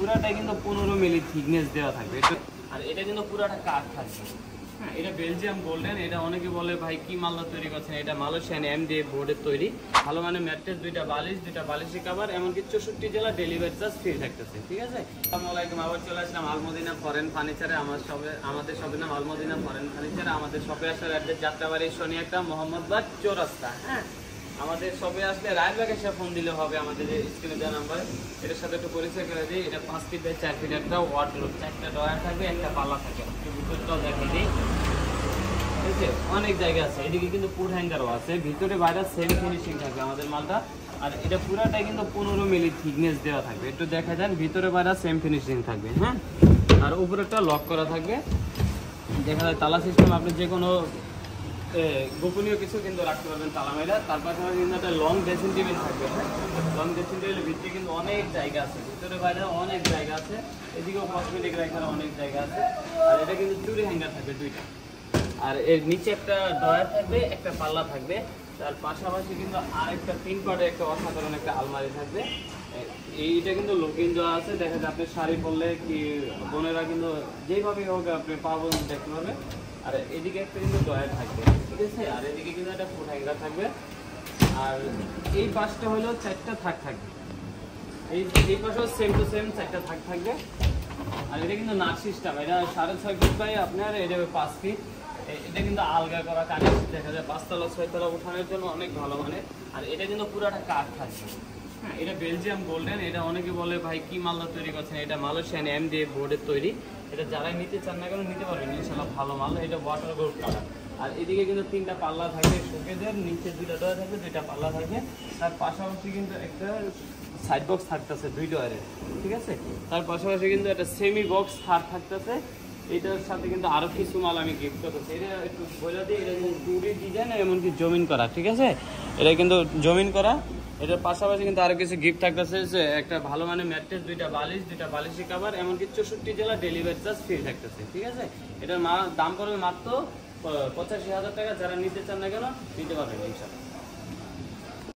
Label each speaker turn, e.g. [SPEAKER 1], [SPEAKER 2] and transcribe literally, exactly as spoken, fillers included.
[SPEAKER 1] পুরাটাই কিন্তু পনেরো মিলি থিকনেস দেওয়া থাকবে। আর এটা কিন্তু পুরাটা কাঠ থাকবে। হ্যাঁ, এটা বেলজিয়াম গোল্ডেন। এটা অনেকে বলে ভাই কি মালদা তৈরি করছেন, এটা মালয়েশিয়ান এমডিএফ বোর্ডের তৈরি। ভালো মানে ম্যাট্রেস, দুইটা বালিশ, দুইটা বালিশি কভার, এমনকি চৌষট্টি জেলা ডেলিভারি চার্জ ফ্রি থাকতেছে। ঠিক আছে। আসসালামু আলাইকুম, আবার চলে আসলাম আলমদিনা ফরেন ফার্নিচারে। আমার সবে আমাদের শপের নাম আলমদিনা ফরেন ফার্নিচারে। আমাদের শপে আসার অ্যাড্রেস যাত্রাবাড়ি শনি একটা মোহাম্মদবাগ চৌরাস্তা। হ্যাঁ, আমাদের শপে আসলে রায়বাগ এসে ফোন দিলে হবে। আমাদের যে স্ক্রিনে দেওয়া নাম্বার, এটার সাথে একটু পরিচয় করে দিই। এটা পাঁচ ফিট বাই চার ফিট একটা ওয়ার্ডরোব, চারটা ডয়ার থাকবে, একটা পাল্লা থাকবে। ভিতরটাও দেখে দিই, অনেক জায়গা আছে। এদিকে কিন্তু ফুড হ্যাঙ্গারও আছে, ভিতরে বাইরে সেম ফিনিশিং থাকবে আমাদের মালটা। আর এটা পুরাটাই কিন্তু পনেরো মিলি থিকনেস দেওয়া থাকবে। একটু দেখা যান, ভিতরে বাইরে সেম ফিনিশিং থাকবে। হ্যাঁ, আর উপরেরটা লক করা থাকবে। দেখা যায় তালা সিস্টেম, আপনি যে কোনো গোপনীয় কিছু কিন্তু রাখতে পারবেন তালা মেরা। তার পাশাপাশি কিন্তু একটা লং ড্রেসিং টেবিল থাকবে। হ্যাঁ, লং ড্রেসিং টেবিলের ভিতরে কিন্তু অনেক জায়গা আছে, ভিতরে বাইরে অনেক জায়গা আছে। এদিকেও কসমেটিক রাখার অনেক জায়গা আছে। আর এটা কিন্তু চুরি হ্যাঙ্গার থাকবে দুইটা। আর এর নিচে একটা ডয়ার থাকবে, একটা পাল্লা থাকবে। তার পাশাপাশি কিন্তু আরেকটা তিন পার্টের একটা অসাধারণ একটা আলমারি থাকবে। এইটা কিন্তু লুকিং দেওয়া আছে। দেখা যায় আপনি শাড়ি পরলে কি বোনেরা কিন্তু যেইভাবে হোক আপনি পাবো দেখতে পাবে। আর এদিকে একটা কিন্তু ডয়ার থাকবে। ঠিক আছে। আর এদিকে কিন্তু একটা ফুড হ্যাঙ্গার থাকবে। আর এই পাশটা হলো চারটা থাক থাকবে। এই এই পাশেও সেম টু সেম চারটা থাক থাকবে। আর এটা কিন্তু নাট সিস্টেম। এটা সাড়ে ছয় ফিট বাই আপনার এটা পাঁচ ফিট। এটা কিন্তু আলগা করা কানেক্ট, দেখা যায় পাঁচতলা ছয়তলা উঠানোর জন্য অনেক ভালো মানে। আর এটা কিন্তু পুরাটা কাঠ থাকবে। হ্যাঁ, এটা বেলজিয়াম গোল্ডেন। এটা অনেকে বলে ভাই কি মালদা তৈরি করছেন, এটা মালয়েশিয়ান এমডিএফ বোর্ডের তৈরি। এটা যারাই নিতে চান না কেন নিতে পারবেন ইনশাআল্লাহ, ভালো মাল। এটা ওয়াটার প্রুফ কালার। আর এদিকে কিন্তু তিনটা পাল্লা থাকবে শোকেজের, নিচে দুইটা ডয়ার থাকবে, দুইটা পাল্লা থাকবে। তার পাশাপাশি কিন্তু একটা সাইড বক্স থাকতেছে দুই ডয়ারের। ঠিক আছে। তার পাশাপাশি কিন্তু একটা সেমি বক্স থার থাকতেছে। এটার সাথে কিন্তু আরো কিছু মাল আমি গিফট করতেছি। এটা একটু বলে দিই, এটা কিন্তু টুরি ডিজাইন, এমনকি জমিন করা। ঠিক আছে, এটা কিন্তু জমিন করা। এটার পাশাপাশি কিন্তু আরো কিছু গিফট থাকতেছে, যে একটা ভালো মানে ম্যাট্রেস, দুইটা বালিশ, দুইটা বালিশি কভার, এমনকি চৌষট্টি জেলা ডেলিভারি চার্জ ফ্রি থাকতেছে। ঠিক আছে। এটার দাম পড়বে মাত্র পঁচাশি হাজার টাকা। যারা নিতে চান না কেন নিতে পারবেন ইনশাআল্লাহ।